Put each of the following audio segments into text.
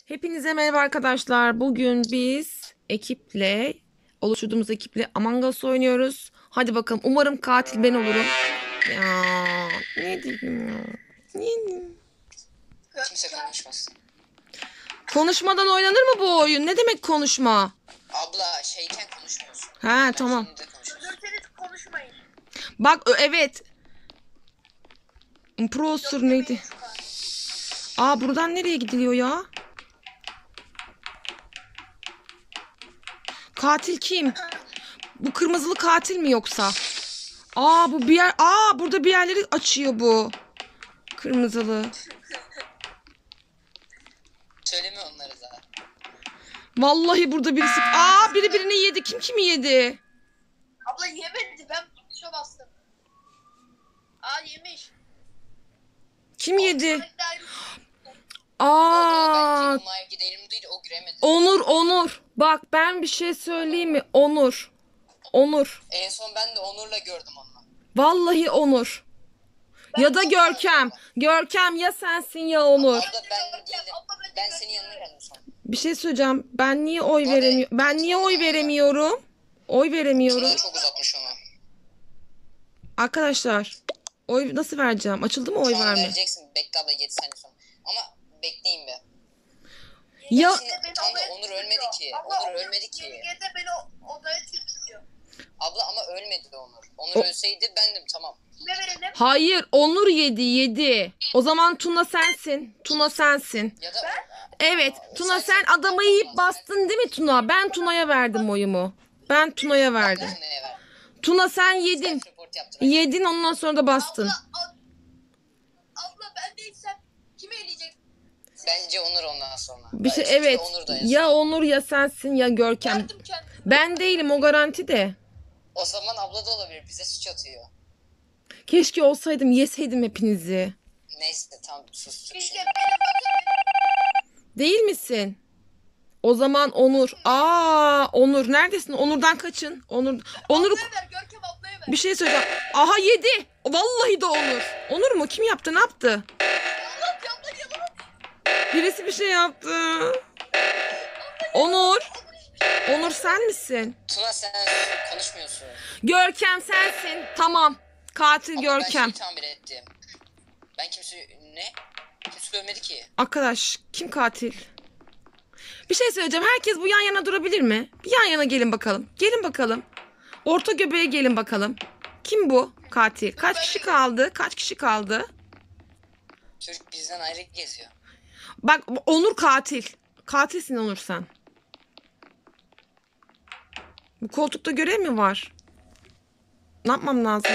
Hepinize merhaba arkadaşlar. Bugün biz oluşturduğumuz ekiple Among Us oynuyoruz. Hadi bakalım. Umarım katil ben olurum. Ya ne diyeyim ya? Ne diyeyim? Kimse konuşmasın. Konuşmadan oynanır mı bu oyun? Ne demek konuşma? Abla şeyken konuşmuyorsun. Ha tamam. Şimdi de konuşuyorsun. Özürseniz konuşmayın. Bak evet. Imposter neydi? Aa buradan nereye gidiliyor ya? Katil kim? Bu kırmızılı katil mi yoksa? Aa bu bir yer. Aa burada bir yerleri açıyor bu. Kırmızılı. Söyleme onları da. Vallahi burada birisi. Aa biri birini yedi. Kim kimi yedi? Abla yemedi, ben tuşa bastım. Aa yemiş. Kim yedi? Aa. Aa Bence Umay gidelim değil, o giremedi. Onur. Bak ben bir şey söyleyeyim mi? Onur. En son ben de Onur'la gördüm onu. Vallahi Onur. Ya da Görkem. Görkem ya sensin ya Onur. Abla ben değilim. Ben senin yanına geldim sonra. Bir şey söyleyeceğim. Ben niye oy veremiyorum? Ben niye oy veremiyorum? Oy veremiyorum. Tuna çok uzatmış onu. Arkadaşlar oy nasıl vereceğim? Açıldı mı oy Şu an verme? vereceksin. Bekle abla 7 saniye sonra. Ama bekleyin be. Ya Şimdi tam da Onur ölmedi ki. Onur ölmedi ki. Gece beni odaya çekiyor. Abla ama ölmedi Onur. Onur ölseydi bendim, tamam. Kime verelim? hayır Onur yedi. O zaman Tuna sensin. Ya da Evet Tuna sen adamı yiyip bastın değil mi Tuna? Ben Tuna'ya verdim oyumu. Ben Tuna'ya verdim. neye ver? Tuna sen yedin. Self-report yaptı. Yedin ondan sonra da bastın. Abla ben değilsem kimi eleyecek? Bence Onur ondan sonra. Bir şey Çünkü evet. Onur da yazıyor. Ya Onur ya sensin ya Görkem. Verdim kendimi. Ben değilim o garanti de. O zaman abla da olabilir. Bize suç atıyor. Keşke olsaydım yeseydim hepinizi. Neyse tamam, sustuk İşte şimdi. benim bakın. Değil misin? O zaman Onur. Aa Onur neredesin? Onur'dan kaçın. Onur'u Ablaya ver, Görkem ablaya ver. bir şey söyleyeceğim. Aha yedi. Vallahi de Onur. Onur mu? Kim yaptı? Ne yaptı? Allah abla yalan. Birisi bir şey yaptı. Onur. Onur sen misin? Tuna sen konuşmuyorsun. Görkem sensin. Tamam. Katil Ama Görkem. ben şeyi tamir ettim. Ben Kimse ölmedi ki. Arkadaş kim katil? Bir şey söyleyeceğim. Herkes bu yan yana durabilir mi? Bir yan yana gelin bakalım. Gelin bakalım. Orta göbeğe gelin bakalım. Kim bu katil? Kaç kişi kaldı? Türk bizden ayrı geziyor. Bak Onur katil. Katilsin Onur sen. Bu koltukta görev mi var? Ne yapmam lazım?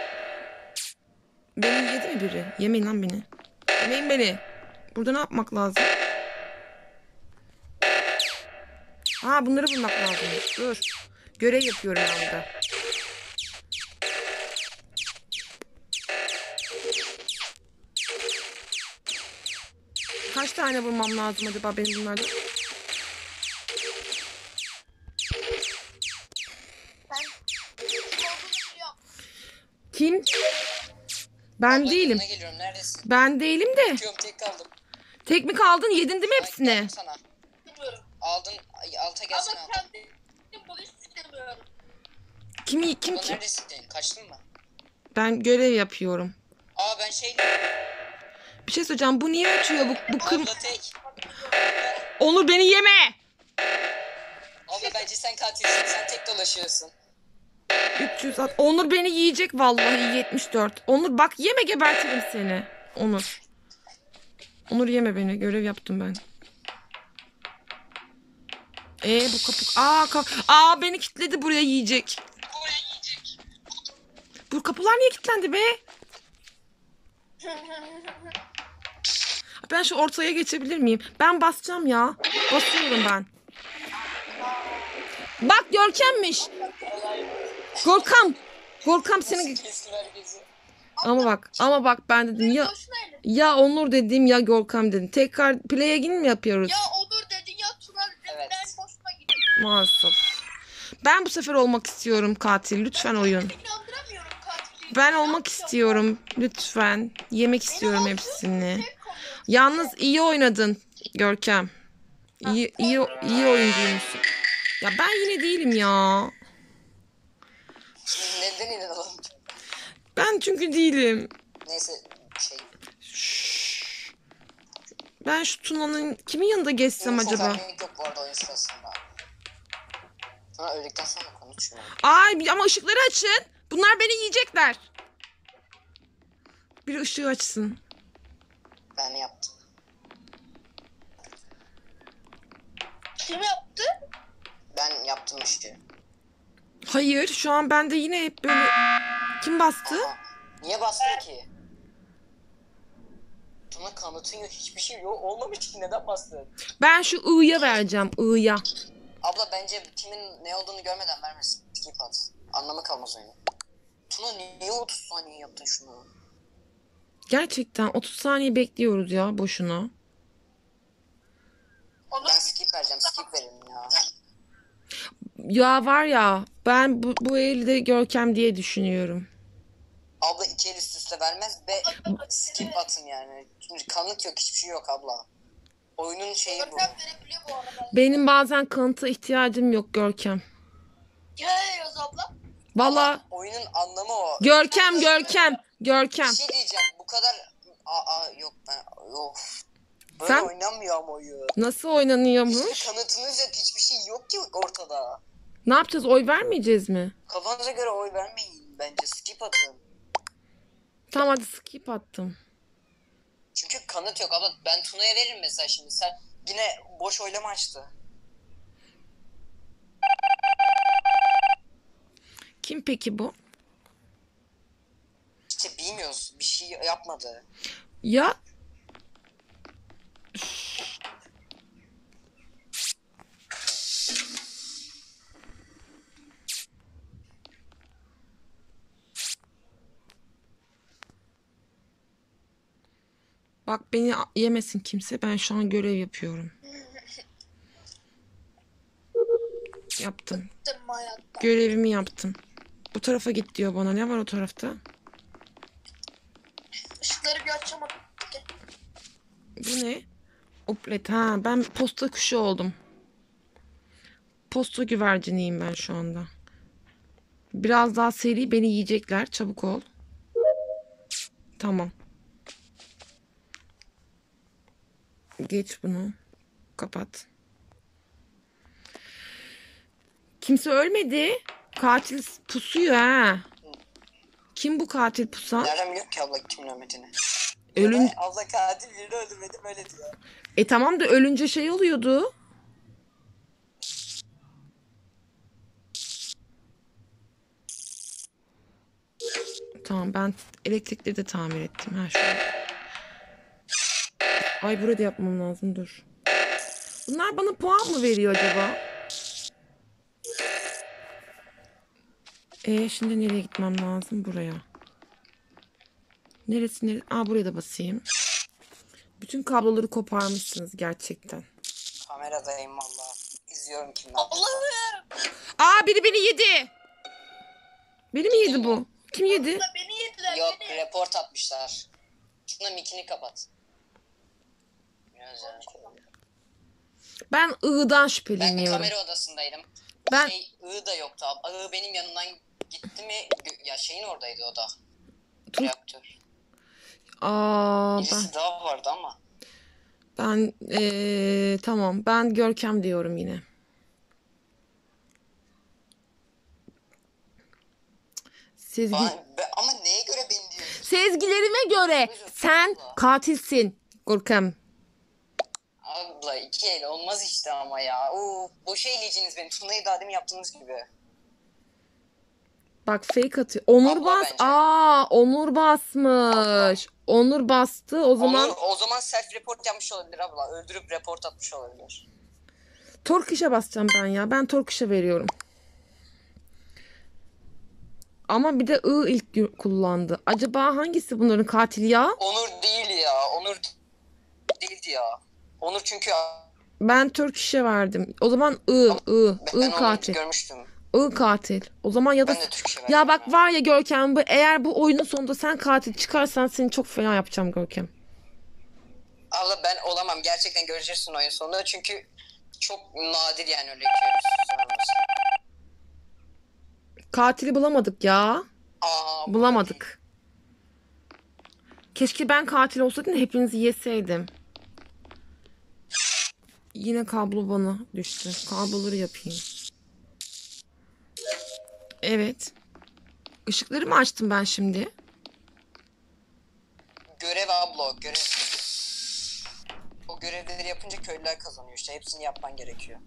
Beni yedi mi biri? Yemeyin lan beni. Yemeyin beni. Burada ne yapmak lazım? Ha bunları bulmak lazım. Dur. Görev yapıyorum ben burada. Kaç tane bulmam lazım acaba benim bunlardan? Ben kim olduğunu biliyorum. Kim? Ben Abla, değilim. yanına geliyorum, neredesin? Ben değilim de. Diyorum, tek kaldım. Tek mi kaldın? Yedin değil mi hepsini? Geldim sana. Bilmiyorum. Aldın, alta gelsene Ama alta. kendim polis istemiyorum. Kim? Abla neredesin? Kaçtın mı? Ben görev yapıyorum. Aa ben Bir şey söyleyeceğim. Bu niye ötüyor? Bu Abla tek. Onur beni yeme. Abla bence sen katilsin. Sen tek dolaşıyorsun. 300 at. Onur beni yiyecek vallahi 74. Onur bak yeme gebertirim seni. Onur. Onur yeme beni. Görev yaptım ben. Bu kapı. Aa beni kilitledi buraya yiyecek. Bu kapılar niye kilitlendi be? Ben şu ortaya geçebilir miyim? Ben basacağım ya. Basıyorum ben. Bak Görkem'miş. Görkem seni... Kesin herkesi. Ama bak ben dedim ya Boşuna elin. ya Onur dedim ya Görkem dedim. Tekrar play'e mi yapıyoruz? Ya Onur dedin ya Tuna dedin. Evet. Ben boşuna gidiyorum. Maalesef. Ben bu sefer olmak istiyorum katil. Lütfen oyun. İnandıramıyorum katilliği. Ben olmak istiyorum. Lütfen. Yemek istiyorum hepsini. Yalnız iyi oynadın Görkem. İyi oyuncuymuşsun. Ya ben yine değilim ya. Neden inanalım? Ben çünkü değilim. Neyse şey. Ben şu Tuna'nın kimin yanında geçsem Info acaba? vermek yok bu arada oyun sırasında. Sonra öldükten sonra konuşuyor. Ay ama ışıkları açın. Bunlar beni yiyecekler. Bir ışığı açsın. Ben yaptım. Kim yaptı? Ben yaptım işte. Hayır, şu an bende yine hep böyle... Kim bastı? Aha. Niye bastın ki? Tuna kanıtın yok, hiçbir şey yok, olmamış ki, neden bastın? Ben şu I'ya vereceğim, I'ya. Abla bence kimin ne olduğunu görmeden vermesin. Skip at. Anlamı kalmaz oyunu. Tuna niye 30 saniye yaptın şunu? Gerçekten 30 saniye bekliyoruz ya boşuna. Onu Ben skip vereceğim, skip verin ya. Ya var ya, ben bu elde Görkem diye düşünüyorum. Abla 2 el üst üste vermez ve skip atın yani. Çünkü kanıt yok, hiçbir şey yok abla. Oyunun şeyi bu. Görkem verebiliyor bu arada. Benim bazen kanıta ihtiyacım yok Görkem. Geliyoruz abla. Valla Oyunun anlamı o. Görkem. Bir şey diyeceğim, bu kadar... yok ben... Of. Böyle Sen- oynanmıyor ama oyun. Nasıl oynanıyormuş? Hiçbir kanıtınız yok, hiçbir şey yok ki ortada. Ne yapacağız? Oy vermeyeceğiz mi? Kafanıza göre oy vermeyin bence, skip atın. Tamam hadi skip attım. Çünkü kanıt yok abla. Ben Tuna'ya veririm mesela şimdi. Sen yine boş oylama açtı. Kim peki bu? İşte bilmiyoruz. Bir şey yapmadı. Ya bak beni yemesin kimse. Ben şu an görev yapıyorum. Yaptım. Gittim hayatta. Görevimi yaptım. Bu tarafa git diyor bana. Ne var o tarafta? Işıkları bir açamadım. Bu ne? Oplet. Ha, ben posta kuşu oldum. Posta güverciniyim ben şu anda. Biraz daha seri, beni yiyecekler. Çabuk ol. Tamam. Geç bunu. Kapat. Kimse ölmedi. Katil pusuyor ha. Kim bu katil pusan? Nereden biliyor ki abla kimin ölmediğini? Ölün... Abla katil birini öldürmedi öyle diyor. Tamam da ölünce şey oluyordu. Tamam, ben elektrikleri de tamir ettim. Ha şöyle. Ay, burada yapmam lazım, dur. Bunlar bana puan mı veriyor acaba? Şimdi nereye gitmem lazım? Buraya. Neresi? Buraya da basayım. Bütün kabloları koparmışsınız gerçekten. Kameradayım valla. İzliyorum kimden. Allah'ım. Biri beni yedi. Beni mi yedi bu? Kim yedi? Beni yediler Yok, beni. report atmışlar. Şuna mikini kapat. Biraz yani. Ben I'dan Ben şüpheleniyorum. kamera odasındaydım. Ben- I da yoktu abi. I benim yanımdan gitti mi? Ya şeyin oradaydı o da. Tut- Reaktör. Ben Birisi daha vardı ama. tamam, ben Görkem diyorum yine. Ama neye göre beni diyorsun? Sezgilerime göre sen katilsin Görkem. Abla 2 el olmaz işte ama ya. Boşa eleyeceğiniz beni. Tuna'yı daha demin yaptığınız gibi. Bak fake atıyor. Onur Abla bas. bence. Onur basmış. Onur bastı. O zaman O zaman self report yapmış olabilir abla. Öldürüp report atmış olabilir. Torkiş'e basacağım ben ya. Ben Torkiş'e veriyorum. Ama bir de I ilk kullandı. Acaba hangisi bunların katili ya? Onur değil ya. Onur değildi ya. Onur çünkü Ben Turkish'e verdim. O zaman ben I onu katil. görmüştüm. I katil. O zaman ya da Ben de Türkçe verdim. ya bak var ya Görkem, eğer bu oyunun sonunda sen katil çıkarsan seni çok fena yapacağım Görkem. Abla ben olamam. Gerçekten göreceksin oyun sonunda. Çünkü Çok nadir yani öyle iki el üst üste olması. Katili bulamadık ya. Aa, bu Bulamadık. Keşke ben katil olsaydım da hepinizi yeseydim. Yine kablo bana düştü. Kabloları yapayım. Evet. Işıkları mı açtım ben şimdi? görev abla o, görev. O görevleri yapınca köylüler kazanıyor işte. Hepsini yapman gerekiyor.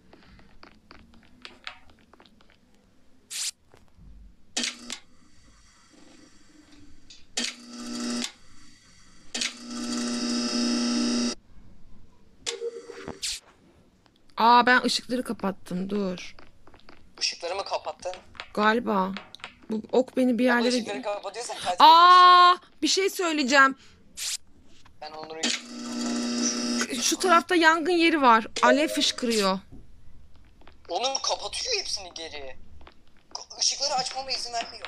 Aa, ben ışıkları kapattım. Dur. Işıkları mı kapattın? Galiba. Bu ok beni bir Abla yerlere... ışıkları kapatıyorsan kaç. Aa, bir şey söyleyeceğim. Ben onları... Şu tarafta yangın yeri var. Alev fışkırıyor. Onu kapatıyor hepsini geri. Işıkları açmama izin vermiyor.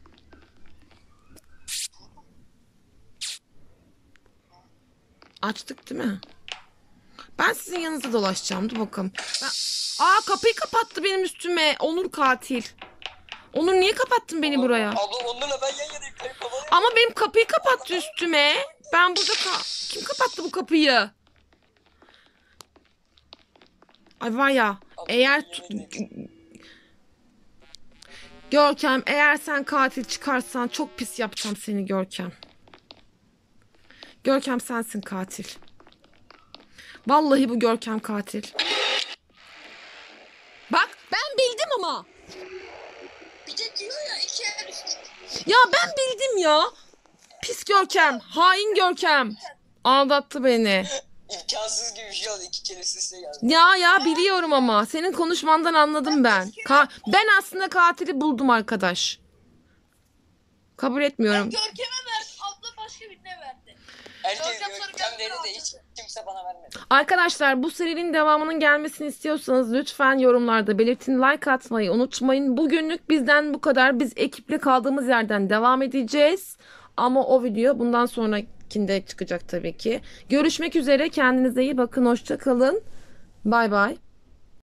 Açtık değil mi? Ben sizin yanınızda dolaşacağım. Dur bakalım. Aa, kapıyı kapattı benim üstüme. Onur katil. Onur niye kapattın beni buraya? Abla onlarla ben yan yanayım. Kayıp kafalayayım. Ama benim kapıyı kapattı üstüme. Ben burada kim kapattı bu kapıyı? Ay var ya, eğer Görkem, eğer sen katil çıkarsan çok pis yapacağım seni Görkem. Görkem, sensin katil. Vallahi bu Görkem katil. Bak, ben bildim ama. Bir de diyor ya iki el üstü. Ya ben bildim ya. Pis Görkem, hain Görkem. Aldattı beni. İmkansız gibi bir şey oldu. İki kere üst üste geldi. Ya biliyorum ama senin konuşmandan anladım ben. Ben aslında katili buldum arkadaş. Kabul etmiyorum. Görkem'e verdi. Abla başka birine verdi. Herkes Görkem sarı görkemleri gözlü de hiç kimse bana vermedi. Arkadaşlar, bu serinin devamının gelmesini istiyorsanız lütfen yorumlarda belirtin, like atmayı unutmayın. Bugünlük bizden bu kadar. Biz ekiple kaldığımız yerden devam edeceğiz. Ama o video bundan sonrakinde çıkacak tabii ki. Görüşmek üzere. Kendinize iyi bakın. Hoşça kalın. Bay bay.